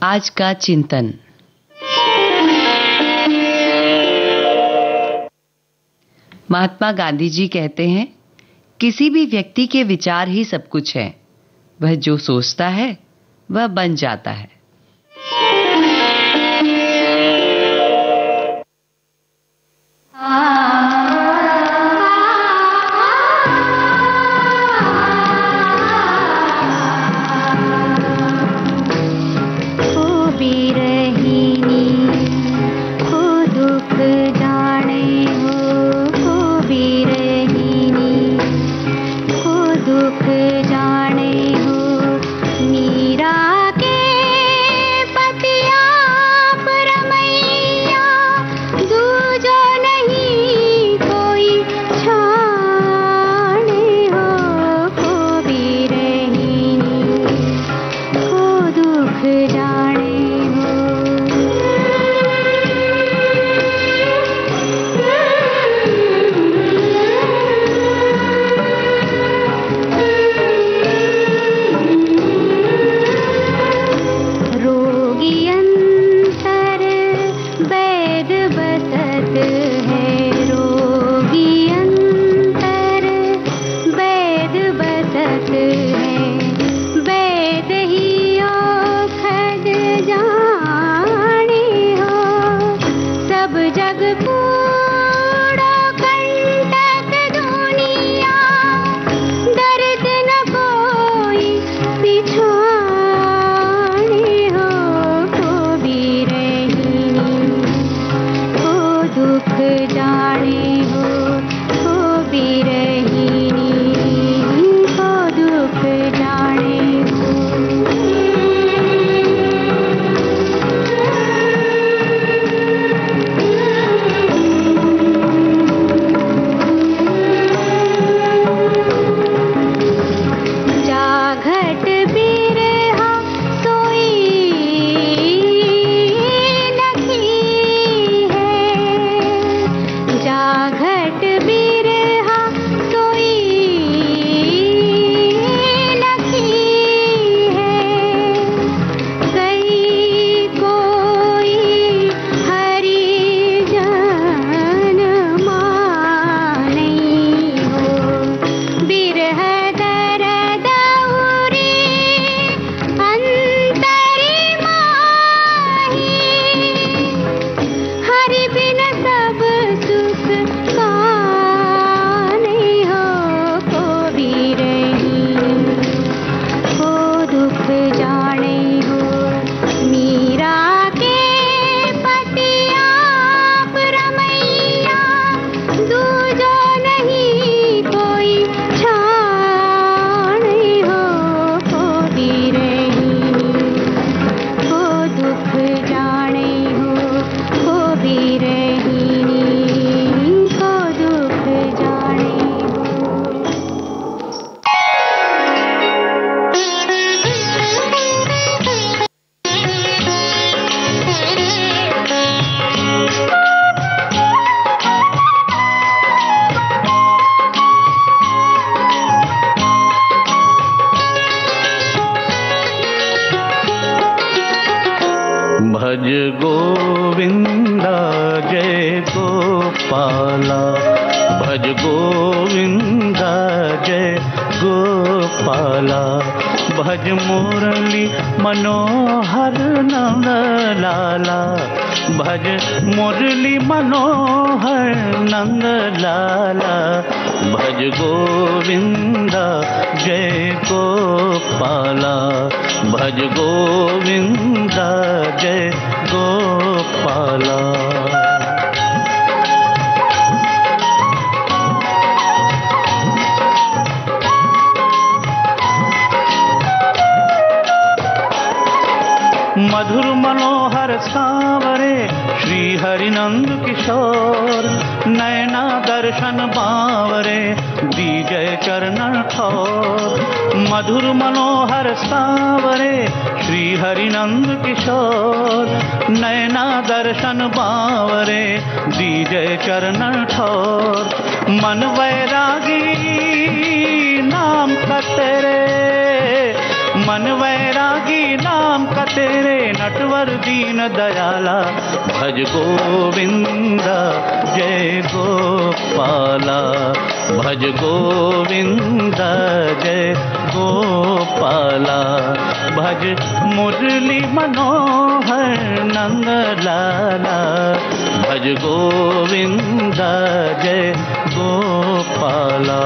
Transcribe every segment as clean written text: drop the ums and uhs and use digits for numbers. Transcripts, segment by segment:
आज का चिंतन। महात्मा गांधी जी कहते हैं, किसी भी व्यक्ति के विचार ही सब कुछ है। वह जो सोचता है वह बन जाता है। भज गोविंदा जय गोपाला, भज गोविंदा जय गोपाला, भज मुरली मनोहर नंद लाला, भज मुरली मनोहर नंद लाला, भज गोविंदा जय गोपाला, भज गोविंदा जय गोपाला। मधुर मनोहर सांवरे श्री हरिनंद किशोर, नैना दर्शन बावरे दीजय चरण ठोर। मधुर मनोहर सांवरे श्री हरिनंद किशोर, नैना दर्शन बावरे दीजय चरण ठोर। मन वैरागी नाम का तेरे, मन वैरागी नाम का तेरे, न ईश्वर दीन दयाला, भज गोविंद जय गोपाला, भज गोविंद जय गोपाला, भज मुरली मनोहर नंद लाला, भज गोविंद जय गोपाला।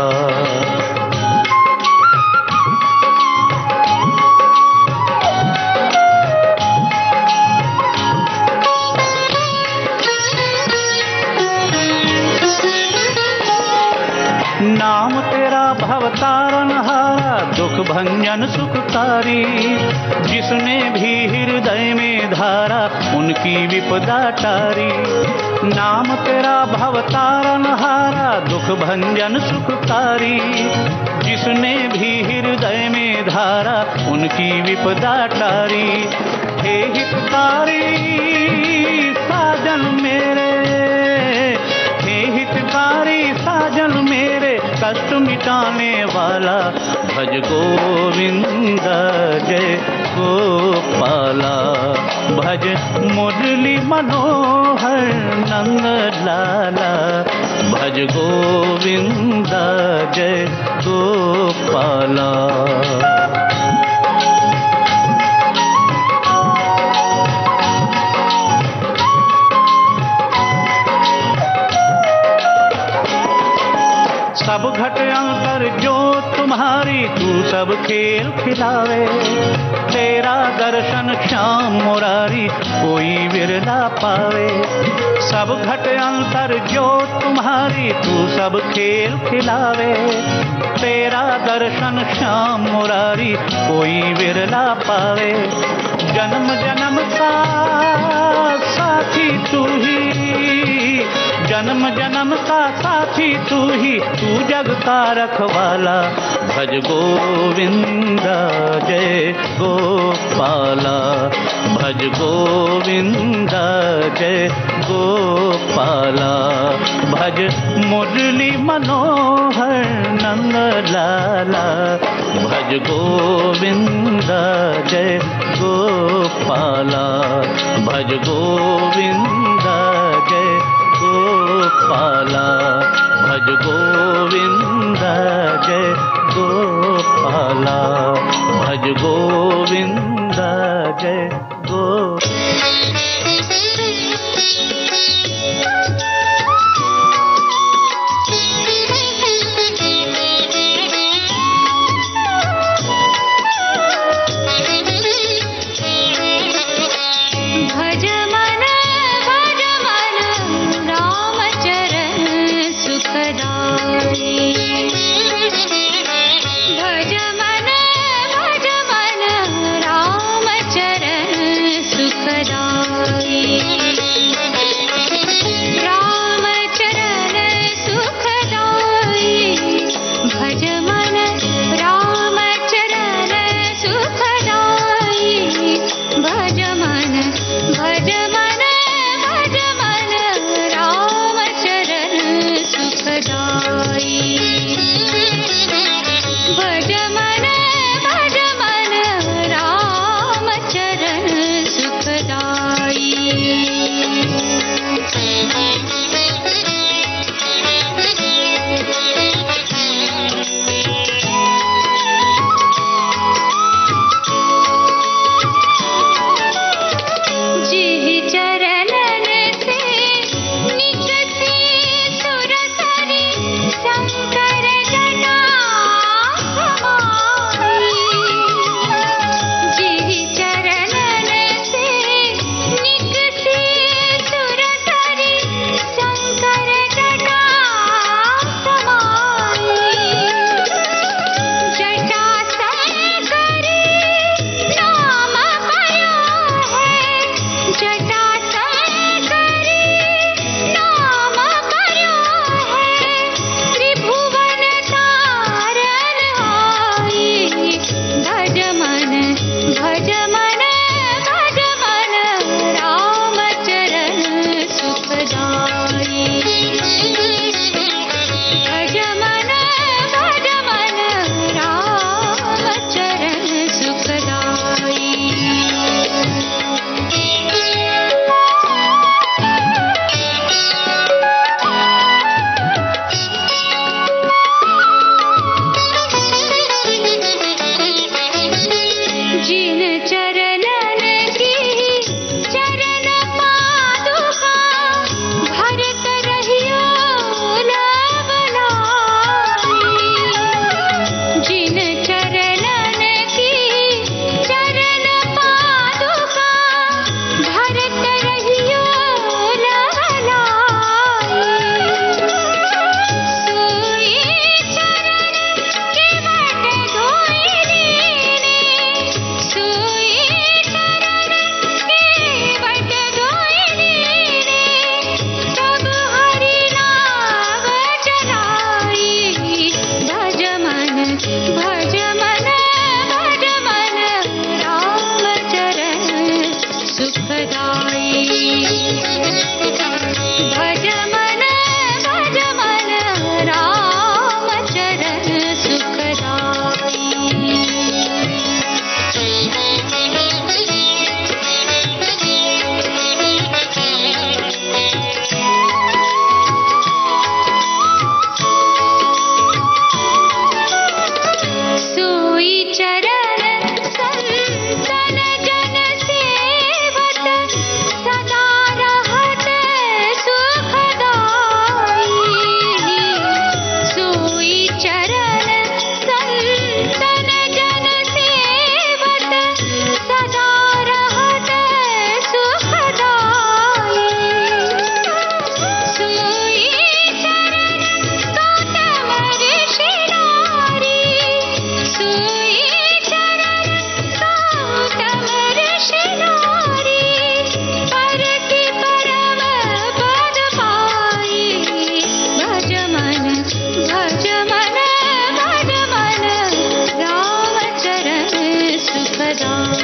नाम तेरा भवतारण हारा, दुख भंजन सुखकारी, जिसने भी हृदय में धारा, उनकी विपदा टारी। नाम तेरा भवतारण हारा, दुख भंजन सुखकारी, जिसने भी हृदय में धारा, उनकी विपदा टारी। हे हितकारी साजन मेरे, हे हितकारी साजन मेरे, कष्ट मिटाने वाला, भज गोविंद जय गोपाला, भज मुरली मनोहर नंद लाला, भज गोविंद जय गोपाला। सब घट अंतर जो तुम्हारी, तू सब खेल खिलावे, तेरा दर्शन श्याम मुरारी, कोई विरला पावे। सब घट अंतर जो तुम्हारी, तू सब खेल खिलावे, तेरा दर्शन श्याम मुरारी, कोई विरला पावे। जन्म जन्म का साथी तू ही, जन्म जन्म का साथी तू ही, तू जग का रखवाला, भज गोविंद जय गोपाला, भज गोविंद जय गोपाला, भज मुरली मनोहर नंद लाला, भज गोविंद जय गोपाला, भज गोविंद जय गोपाला, भज गोविंद जय गोपाला, भज गोविंद जय भज मन राम चरण सुखदाई।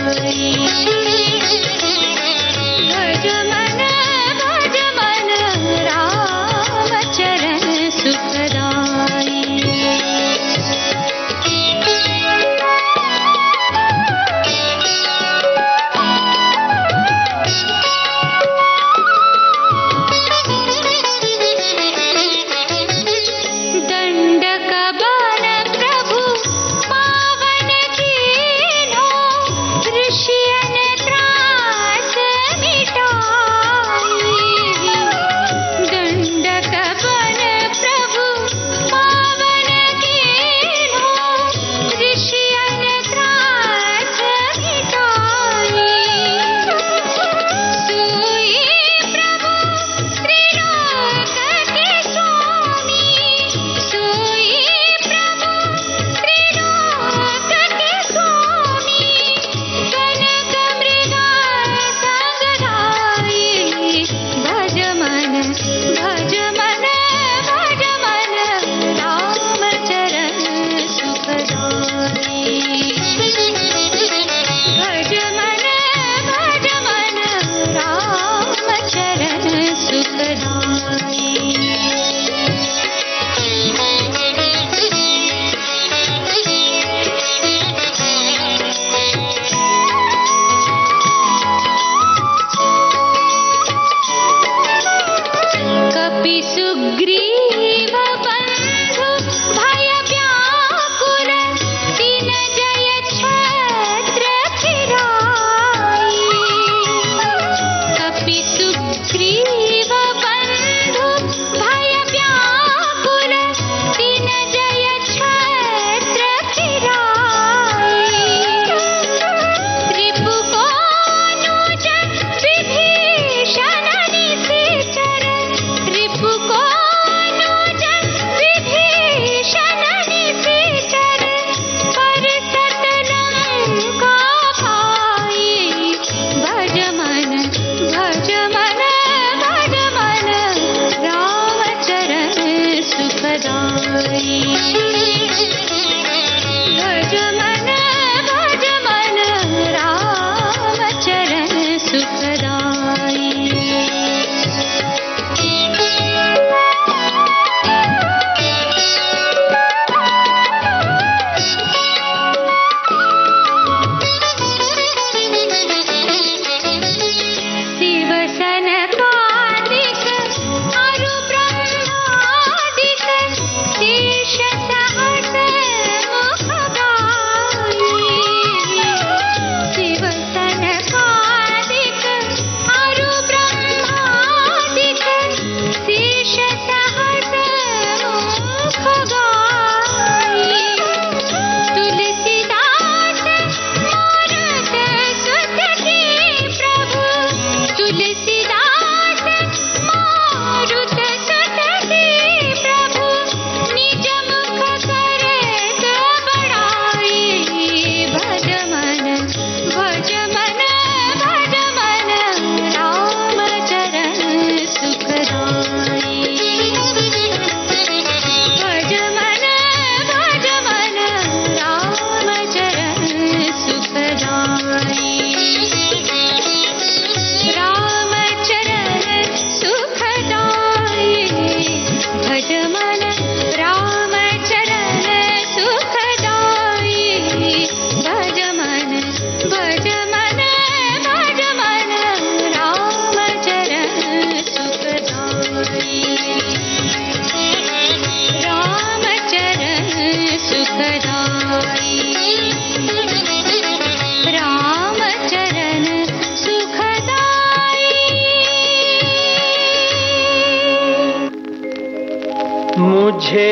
मुझे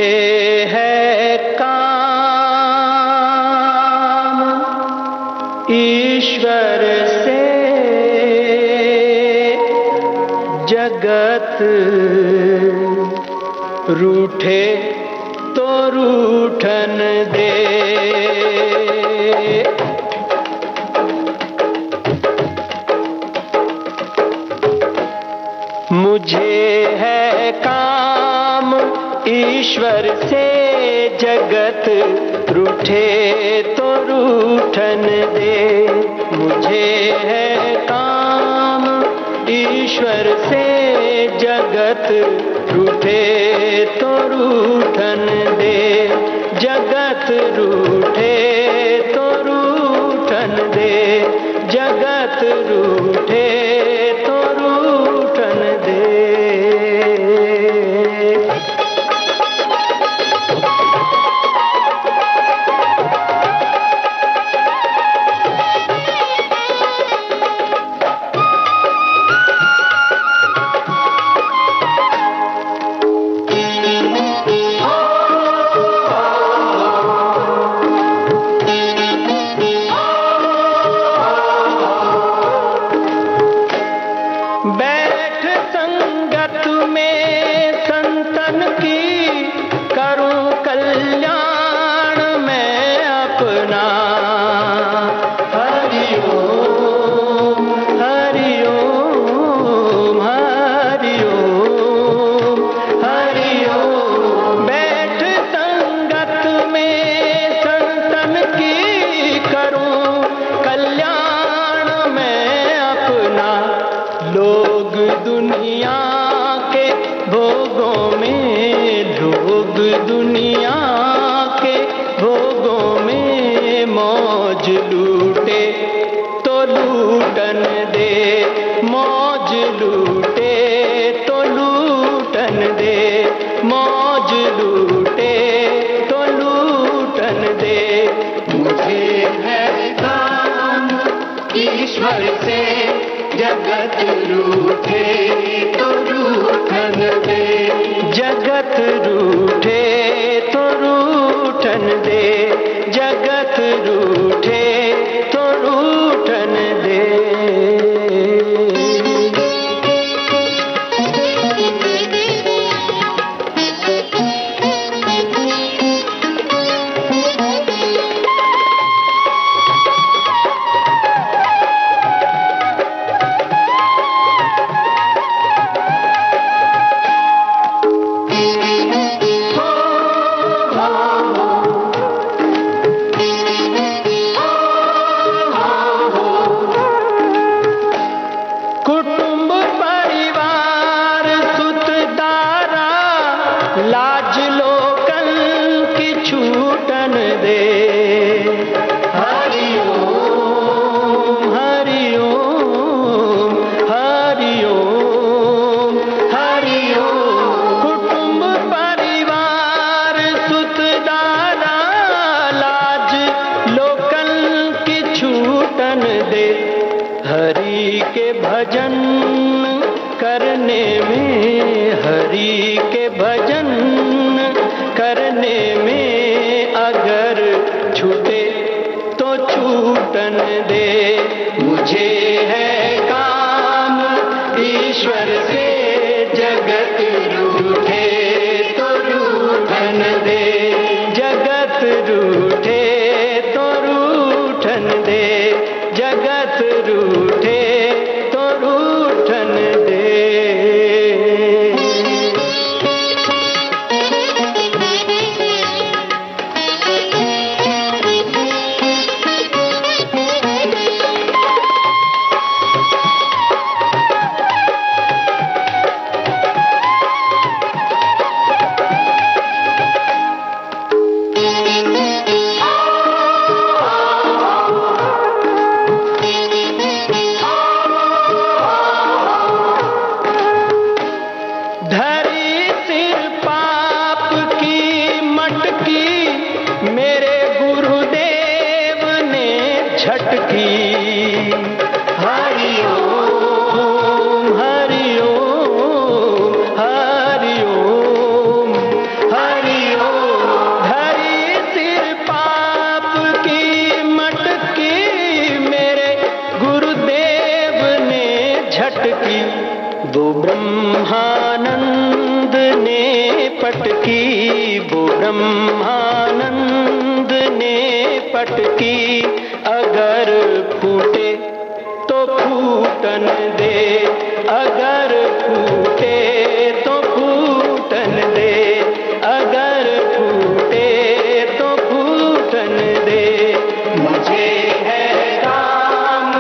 है काम ईश्वर से जगत रूठे तो रूठन दे। मुझे है काम ईश्वर से जगत रूठे तो रूठन दे। मुझे है काम ईश्वर से, जगत रूठे तो रूठन दे, जगत रूठे तो रूठन दे, जगत रूठे तो रूठन दे। मुझे है काम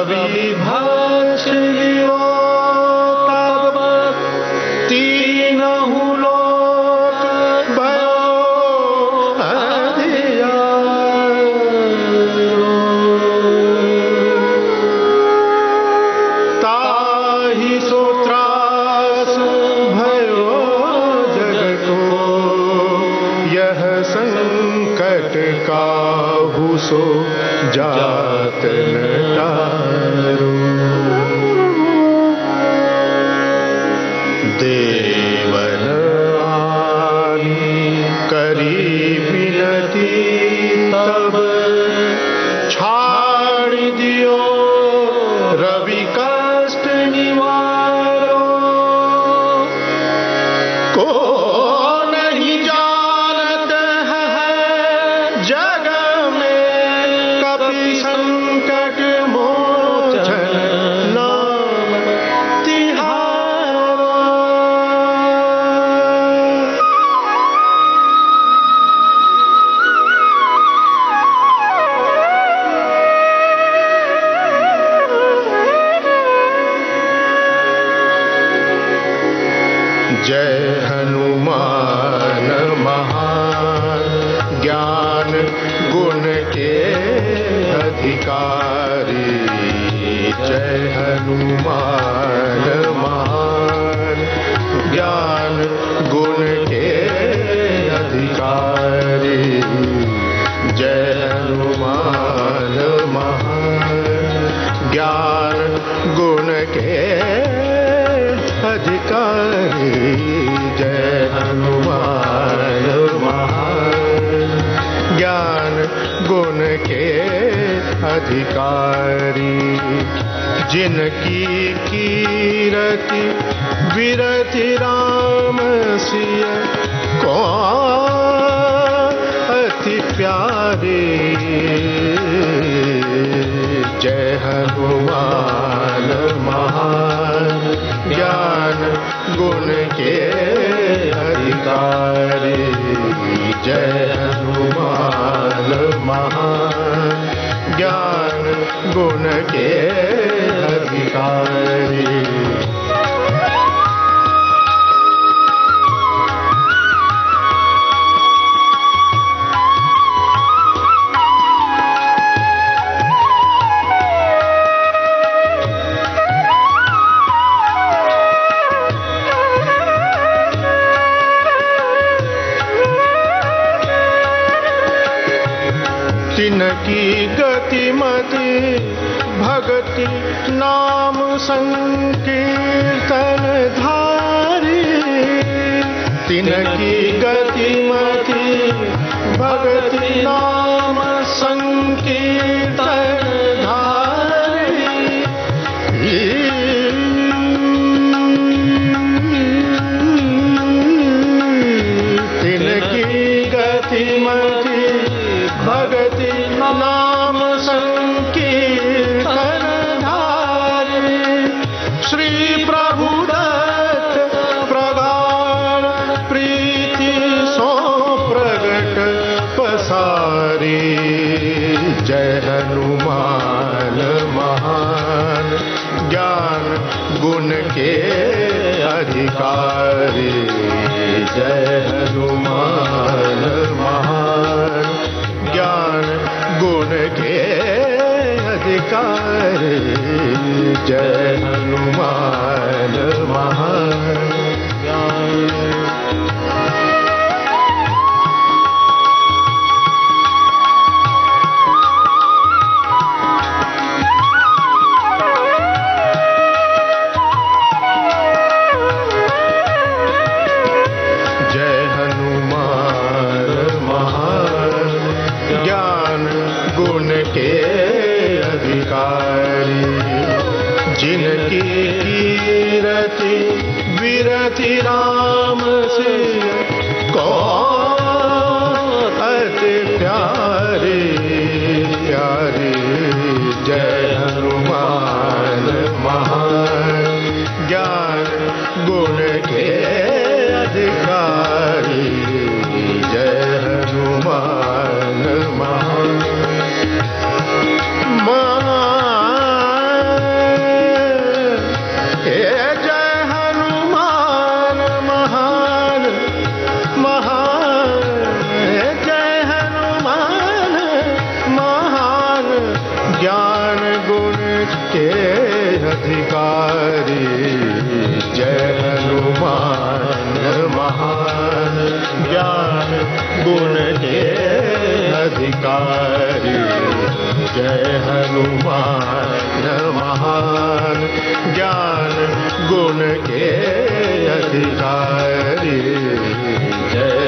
कवि भाष लियो तब तीनहु लोक भयो अंधियारो। ताहि सो त्रास भयो जग को, यह संकट काहू सो जात न टारो। देवन आनी करी विनती तब, छाड़ दियो रवि कष्ट निवारो। को नहीं जानत है जग में, कपि संकट मोचन नाम तिहारो। जय हनुमान महान, ज्ञान गुण के अधिकारी। जय हनुमान महान, ज्ञान गुण के अधिकारी। जय हनुमान महान, ज्ञान गुण के अधिकारी। जय हनुमान महान, ज्ञान गुण के अधिकारी। जिनकी कीरति विरति राम सिय को अति प्यारे। जय हनुमान महान, ज्ञान गुण के अधिकारी। जय हनुमान महान, ज्ञान गुण के अधिकारी। तिनकी गतिमति भगति नाम संकीर्तन धारी। तिनकी गतिमति भगति नाम संकीर्तन धारी। तिनकी गतिमति भगति नाम संकीर्तन धारी। श्री प्रभु दत्त प्रगाढ़ प्रीति सो प्रगट पसारी। जय हनुमान महान, ज्ञान गुण के अधिकारी। जय हनुमान महान, ज्ञान गुण के अधिकारी। जय हनुमान महान, ज्ञान। के अधिकारी। जिनकी कीरति विरति राम से को अति प्यारे प्यारे। जय हनुमान महान, ज्ञान गुण के अधिकारी। जय हनुमान महान। गुण के अधिकारी, जय हनुमान महान ज्ञान गुण के अधिकारी, जय हनुमान महान ज्ञान गुण के अधिकारी, जय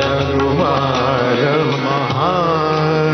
हनुमान महान।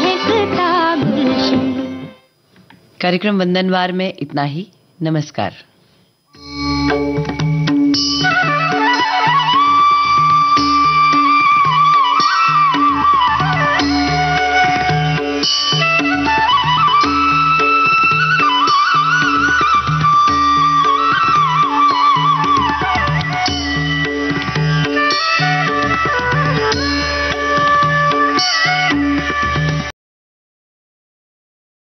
कार्यक्रम वंदनवार में इतना ही। नमस्कार।